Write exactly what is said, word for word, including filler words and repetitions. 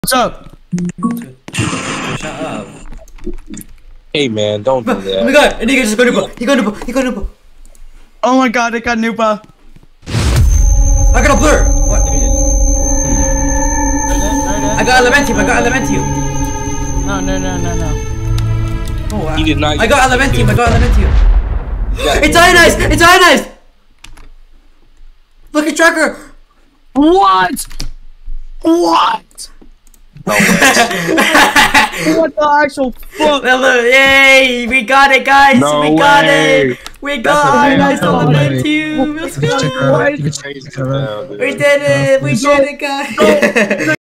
What's up? Shut up. Hey man, don't do that. Oh my god, Enigma just got Nupa. He got Nupa. He got Nupa. Oh my god, I got Nupa. I got a blur. What? I got Elementium. I got Elementium. No, no, no, no, no. Oh, wow. He did not. I got Elementium. I got Elementium. It's ionized. It's ionized. Look at tracker. What? What? No way. What the actual fuck? Yay! We got it, guys. No we got way. it. We got ionized Elementium. Let's go. Crazy now, dude. We did it. We did it, guys.